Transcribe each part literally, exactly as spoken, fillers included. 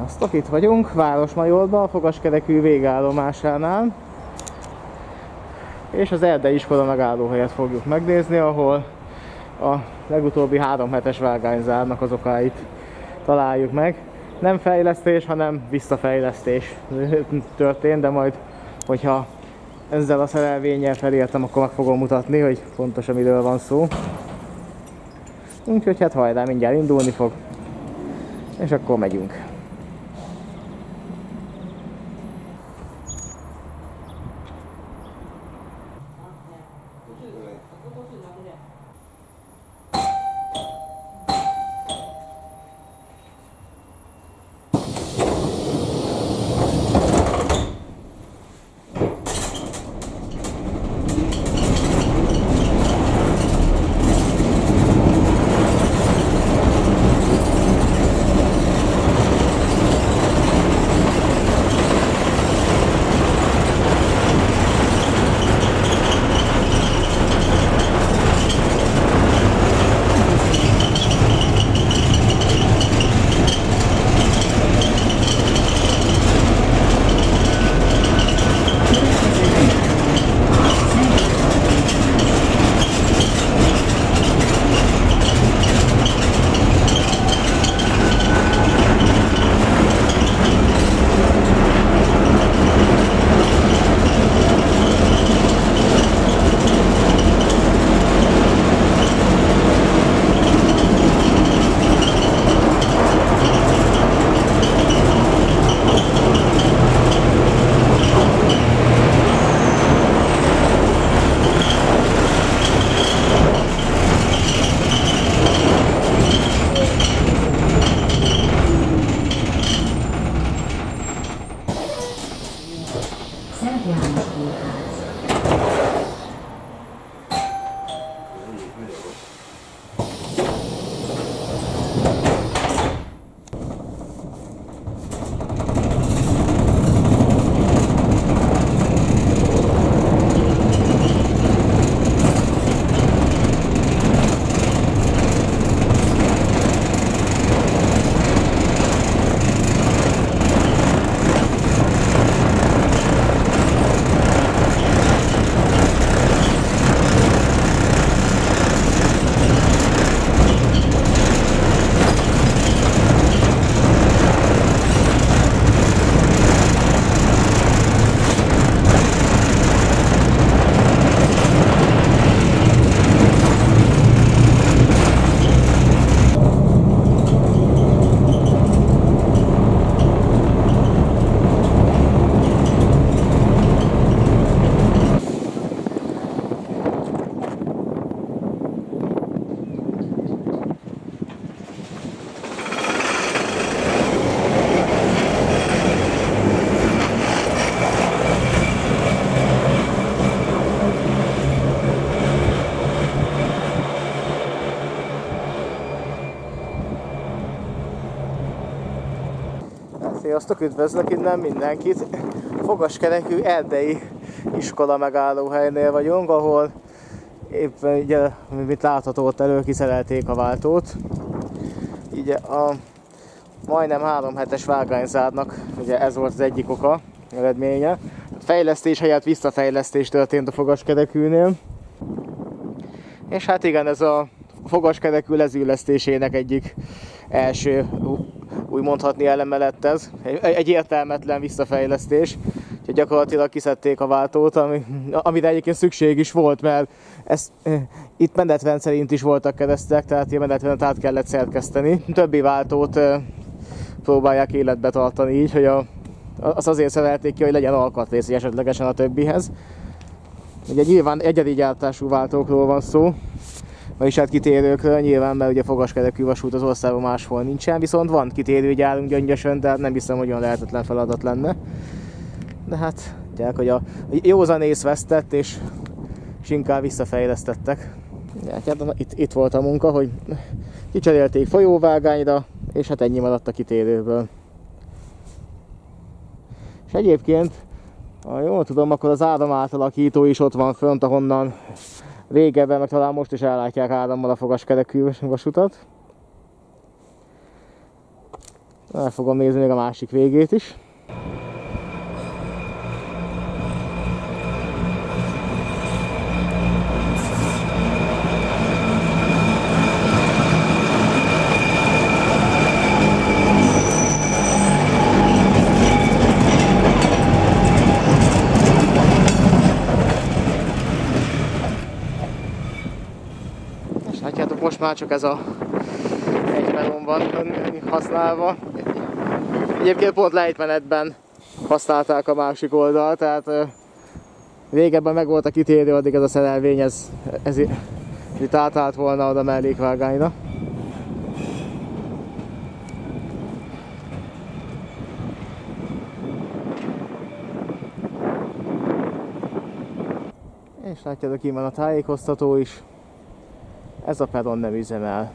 Sziasztok, itt vagyunk Városmajorban, a fogaskerekű végállomásánál. És az erdei iskola megállóhelyet fogjuk megnézni, ahol a legutóbbi három hetes vágányzárnak az okáit találjuk meg. Nem fejlesztés, hanem visszafejlesztés történt, de majd, hogyha ezzel a szerelvénnyel felértem, akkor meg fogom mutatni, hogy pontosan miről van szó. Úgyhogy hát hajrá, mindjárt indulni fog, és akkor megyünk. Sziasztok, üdvözlök innen mindenkit! Fogaskerekű erdei iskola megállóhelynél vagyunk, ahol éppen ugye, mint látható, ott elő kiszerelték a váltót. Ugye a majdnem három hetes vágányzárnak ugye ez volt az egyik oka, eredménye. A fejlesztés helyett visszafejlesztés történt a fogaskerekűnél. És hát igen, ez a fogaskerekű lezüllesztésének egyik első, úgy mondhatni, eleme lett ez. Egy, egy értelmetlen visszafejlesztés. Úgyhogy gyakorlatilag kiszedték a váltót, ami, amire egyébként szükség is volt, mert ez, e, itt menetrend szerint is voltak keresztek, tehát a menetrendet át kellett szerkeszteni. Többi váltót e, próbálják életbe tartani így, hogy a, az azért szerelték ki, hogy legyen alkatrész esetlegesen a többihez. Ugye nyilván egyedi gyártású váltókról van szó, vagyis hát kitérőkről nyilván, mert ugye fogaskerekű vasút az országban máshol nincsen, viszont van kitérőgyárunk Gyöngyösön, tehát nem hiszem, hogy olyan lehetetlen feladat lenne. De hát, tudják, hogy a józanész vesztett, és, és inkább visszafejlesztettek. Hát, itt, itt volt a munka, hogy kicserélték folyóvágányra, és hát ennyi maradt a kitérőből. És egyébként, ha jól tudom, akkor az áramátalakító is ott van fönt, ahonnan régebben, meg talán most is ellátják árammal a fogaskerekű vasutat. El fogom nézni még a másik végét is. És látjátok, most már csak ez a egy melon van használva. Egyébként pont lejtmenetben használták a másik oldalt, tehát régebben meg volt a kitérő, addig ez a szerelvény, ez, ez itt átállt volna oda mellékvágányra. És látjátok, itt van a tájékoztató is. Ez a peron nem üzemel.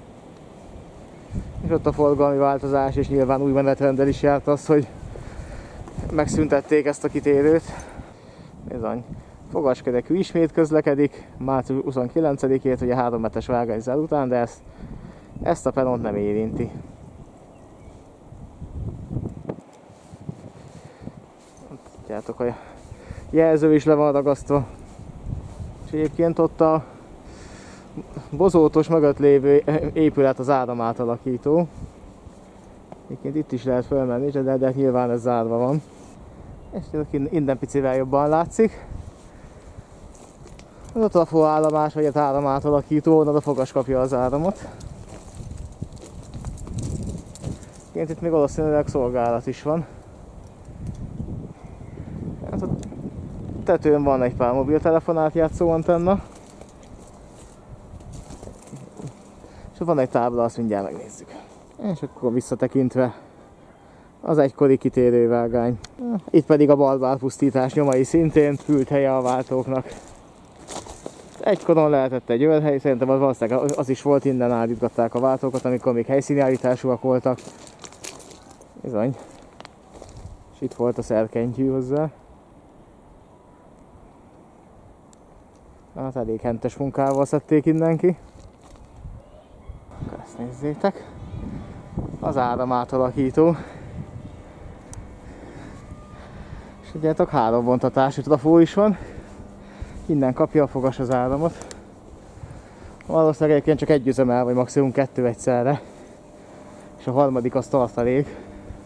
És ott a forgalmi változás, és nyilván új menetrenddel is járt az, hogy megszüntették ezt a kitérőt. Bizony. Fogaskerekű ismét közlekedik, március huszonkilencedikét, ugye három metes vágányzár után, de ezt, ezt a peront nem érinti. Látjátok, a jelző is le van ragasztva. És egyébként ott a bozótos mögött lévő épület az áramátalakító. Egyébként itt is lehet fölmenni, de, de nyilván ez zárva van. És innen picivel jobban látszik. Az a trafóállomás, vagy az áramátalakító, onnan a fogas kapja az áramot. Egyébként itt még valószínűleg szolgálat is van. Hát a tetőn van egy pár mobiltelefon átjátszó antenna. És van egy tábla, azt mindjárt megnézzük. És akkor visszatekintve az egykori kitérővágány. Itt pedig a balbárpusztítás nyomai szintén, fült helye a váltóknak. Egykoron lehetett egy őrhely, szerintem az valószínűleg az is volt, innen állítgatták a váltókat, amikor még helyszíni állításúak voltak. Bizony. És itt volt a szerkentyű hozzá. Hát elég hentes munkával szedték innen ki. Ezt nézzétek. Az áramátalakító. És tudjátok, három vontatású trafó is van. Innen kapja a fogas az áramot. Valószínűleg egyébként csak egy üzemel, vagy maximum kettő egyszerre. És a harmadik az tartalék.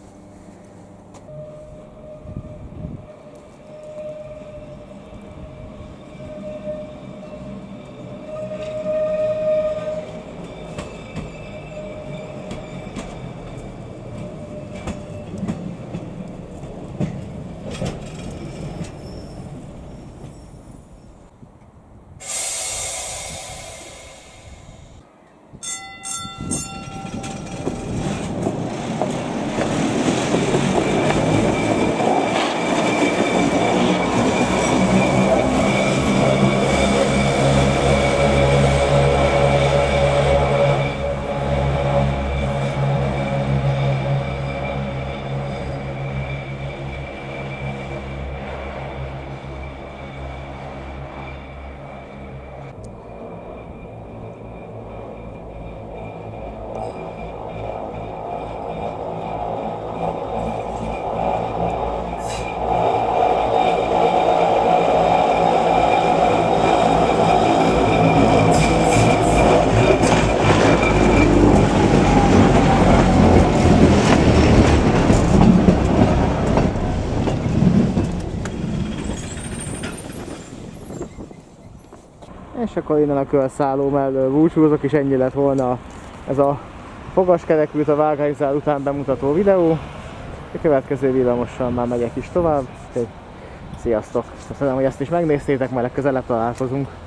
És akkor innen a körszálló mellől búcsúzok, és ennyi lett volna ez a fogaskerekült a vágányzár után bemutató videó. A következő villamossal már megyek is tovább. Sziasztok! Köszönöm, hogy ezt is megnéztétek, majd legközelebb találkozunk.